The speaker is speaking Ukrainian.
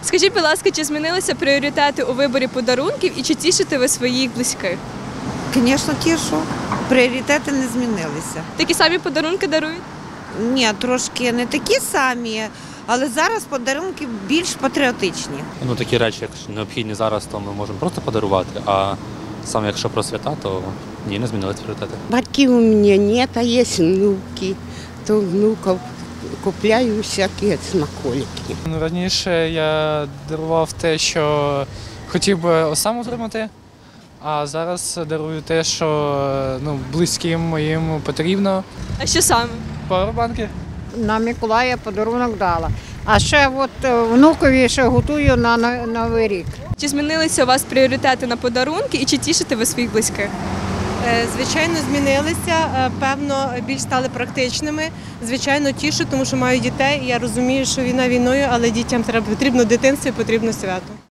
Скажіть, будь ласка, чи змінилися пріоритети у виборі подарунків і чи тішите ви своїх близьких? Звісно, тішу. Пріоритети не змінилися. Такі самі подарунки дарують? Ні, трошки не такі самі, але зараз подарунки більш патріотичні. Ну, такі речі, якщо необхідні зараз, то ми можемо просто подарувати, а саме якщо про свята, то ні, не змінились пріоритети. Батьків у мене нет, а є внуки, то внуків купляю всякі смаколики. Раніше я дарував те, що хотів би сам отримати, а зараз дарую те, що близьким моїм потрібно. А що саме? Павербанки. На Миколая подарунок дала. А ще внукові ще готую на Новий рік. Чи змінилися у вас пріоритети на подарунки і чи тішите ви своїх близьких? Звичайно, змінилися, певно, більш стали практичними. Звичайно, тішу, тому що маю дітей, і я розумію, що війна війною, але дітям потрібно дитинство і потрібно свято.